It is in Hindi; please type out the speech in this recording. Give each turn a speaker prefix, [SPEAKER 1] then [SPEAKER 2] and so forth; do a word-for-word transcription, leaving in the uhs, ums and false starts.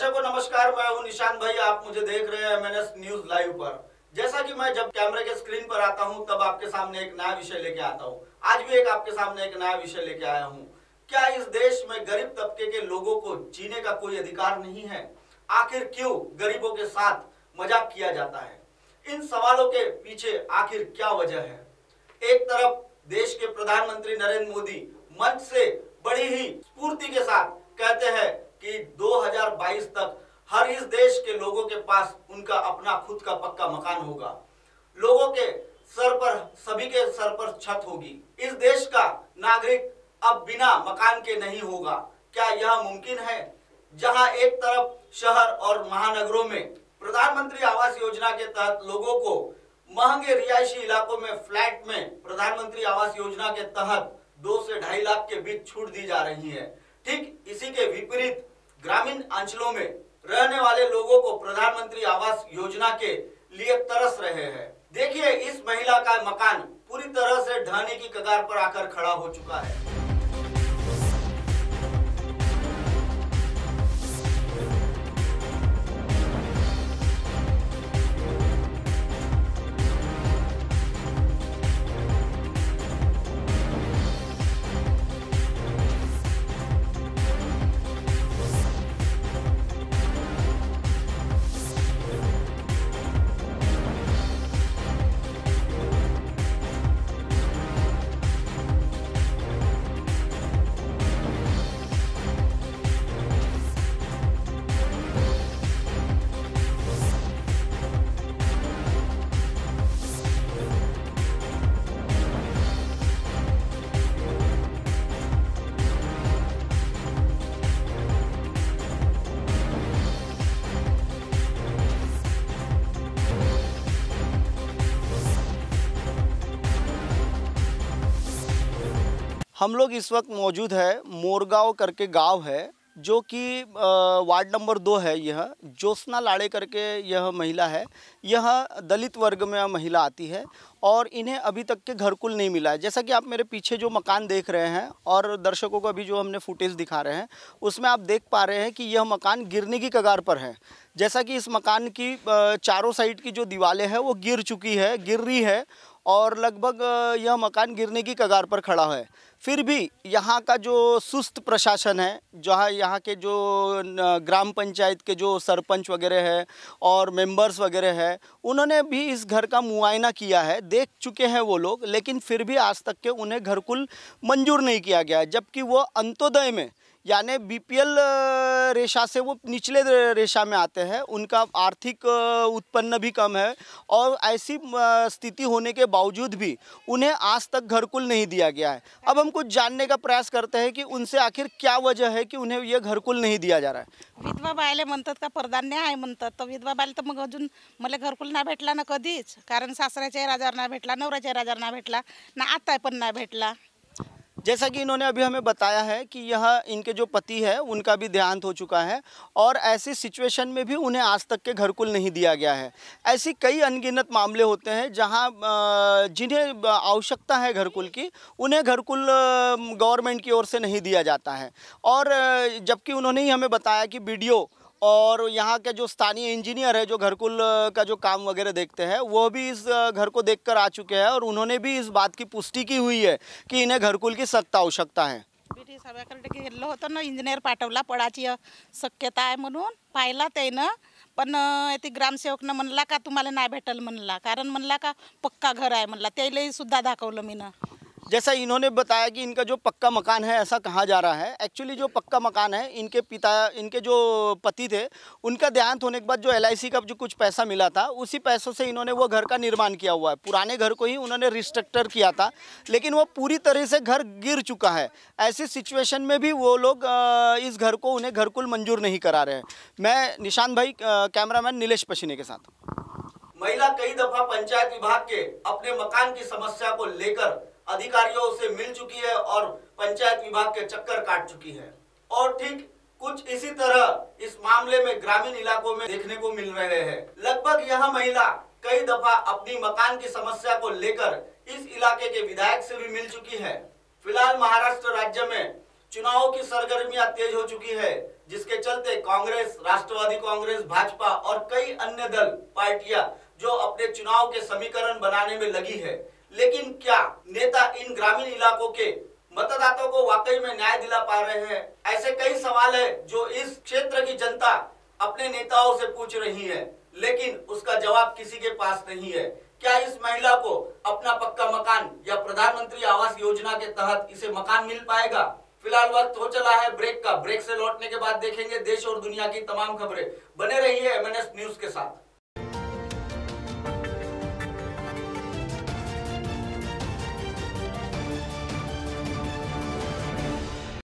[SPEAKER 1] दर्शकों नमस्कार, मैं हूं निशान भाई। आप मुझे देख रहे हैं एमएनएस न्यूज लाइव पर। जैसा कि मैं जब कैमरे के स्क्रीन पर आता हूं तब आपके सामने एक नया विषय लेके आता हूं। आज भी एक आपके सामने एक नया विषय लेके आया हूं। क्या इस देश में गरीब तबके के लोगों को जीने का कोई अधिकार नहीं है? आखिर क्यों गरीबों के साथ मजाक किया जाता है? इन सवालों के पीछे आखिर क्या वजह है? एक तरफ देश के प्रधानमंत्री नरेंद्र मोदी मंच से बड़ी ही स्फूर्ति के साथ कहते हैं कि दो हज़ार बाईस तक हर इस देश के लोगों के पास उनका अपना खुद का पक्का मकान होगा, लोगों के सर पर, सभी के सर पर छत होगी। इस देश का नागरिक अब बिना मकान के नहीं होगा। क्या यह मुमकिन है? जहां एक तरफ शहर और महानगरों में प्रधानमंत्री आवास योजना के तहत लोगों को महंगे रिहायशी इलाकों में फ्लैट में प्रधानमंत्री आवास योजना के तहत दो से ढाई लाख के बीच छूट दी जा रही है, ठीक इसी के विपरीत ग्रामीण अंचलों में रहने वाले लोगों को प्रधानमंत्री आवास योजना के लिए तरस रहे हैं। देखिए, इस महिला का मकान पूरी तरह से ढहने की कगार पर आकर खड़ा हो चुका है। हम लोग इस वक्त मौजूद है मोरगांव करके गांव है, जो कि वार्ड नंबर दो है। यह ज्योत्सना लाड़े करके यह महिला है। यह दलित वर्ग में महिला आती है और इन्हें अभी तक के घरकुल नहीं मिला है। जैसा कि आप मेरे पीछे जो मकान देख रहे हैं और दर्शकों को अभी जो हमने फुटेज दिखा रहे हैं उसमें आप देख पा रहे हैं कि यह मकान गिरने की कगार पर है। जैसा कि इस मकान की चारों साइड की जो दीवारें हैं वो गिर चुकी है, गिर रही है और लगभग यह मकान गिरने की कगार पर खड़ा है। फिर भी यहाँ का जो सुस्त प्रशासन है, जहाँ यहाँ के जो ग्राम पंचायत के जो सरपंच वगैरह है और मेंबर्स वगैरह है, उन्होंने भी इस घर का मुआयना किया है, देख चुके हैं वो लोग, लेकिन फिर भी आज तक के उन्हें घरकुल मंजूर नहीं किया गया है। जबकि वो अंत्योदय में यानी बीपीएल रेशा से वो निचले रेशा में आते हैं, उनका आर्थिक उत्पन्न भी कम है और ऐसी स्थिति होने के बावजूद भी उन्हें आज तक घरकुल नहीं दिया गया है। अब हम कुछ जानने का प्रयास करते हैं कि उनसे आखिर क्या वजह है कि उन्हें यह घरकुल नहीं दिया जा रहा है।
[SPEAKER 2] विधवा बायले म्हणतात का परधान्य आहे म्हणतात, तर विधवा बायले तर मग अजून मला घरकुल नाही भेटला ना कधीच, कारण सासऱ्याच्या राजार नाही भेटला, नवऱ्याच्या राजार नाही भेटला ना, आता पण नाही भेटला।
[SPEAKER 1] जैसा कि इन्होंने अभी हमें बताया है कि यह इनके जो पति है उनका भी देहांत हो चुका है और ऐसी सिचुएशन में भी उन्हें आज तक के घरकुल नहीं दिया गया है। ऐसी कई अनगिनत मामले होते हैं जहां जिन्हें आवश्यकता है घरकुल की, उन्हें घरकुल गवर्नमेंट की ओर से नहीं दिया जाता है। और जबकि उन्होंने ही हमें बताया कि बीडीओ और यहाँ के जो स्थानीय इंजीनियर है जो घरकुल का जो काम वगैरह देखते हैं, वो भी इस घर को देखकर आ चुके हैं और उन्होंने भी इस बात की पुष्टि की हुई है कि इन्हें घरकुल की सख्त आवश्यकता है।
[SPEAKER 2] बीटी सभेकडे गेलो होतो ना, इंजिनियर पाठवला, पडाची शक्यता आहे म्हणून पाहिला त्यानं, पण ती ग्रामसेवकनं म्हणला का तुम्हाला नाही भेटल म्हणला, कारण म्हणला का पक्का घर आहे म्हणला, त्यालाही सुद्धा दाखवलं मीनं।
[SPEAKER 1] जैसा इन्होंने बताया कि इनका जो पक्का मकान है ऐसा कहा जा रहा है। एक्चुअली जो पक्का मकान है, इनके पिता इनके जो पति थे उनका देहांत होने के बाद जो एल आई सी का जो कुछ पैसा मिला था उसी पैसों से इन्होंने वो घर का निर्माण किया हुआ है। पुराने घर को ही उन्होंने रिस्ट्रक्चर किया था, लेकिन वो पूरी तरह से घर गिर चुका है। ऐसी सिचुएशन में भी वो लोग इस घर को उन्हें घरकुल मंजूर नहीं करा रहे हैं। मैं निशान भाई, कैमरामैन नीलेश पशीने के साथ। महिला कई दफा पंचायत विभाग के अपने मकान की समस्या को लेकर अधिकारियों से मिल चुकी है और पंचायत विभाग के चक्कर काट चुकी है और ठीक कुछ इसी तरह इस मामले में ग्रामीण इलाकों में देखने को मिल रहे हैं। लगभग यह महिला कई दफा अपनी मकान की समस्या को लेकर इस इलाके के विधायक से भी मिल चुकी है। फिलहाल महाराष्ट्र राज्य में चुनावों की सरगर्मियां तेज हो चुकी है, जिसके चलते कांग्रेस, राष्ट्रवादी कांग्रेस, भाजपा और कई अन्य दल पार्टियां जो अपने चुनाव के समीकरण बनाने में लगी है। लेकिन क्या नेता इन ग्रामीण इलाकों के मतदाताओं को वाकई में न्याय दिला पा रहे हैं? ऐसे कई सवाल है जो इस क्षेत्र की जनता अपने नेताओं से पूछ रही है, लेकिन उसका जवाब किसी के पास नहीं है। क्या इस महिला को अपना पक्का मकान या प्रधानमंत्री आवास योजना के तहत इसे मकान मिल पाएगा? फिलहाल वक्त हो चला है ब्रेक का। ब्रेक से लौटने के बाद देखेंगे देश और दुनिया की तमाम खबरें। बने रहिए एम एन एस न्यूज के साथ।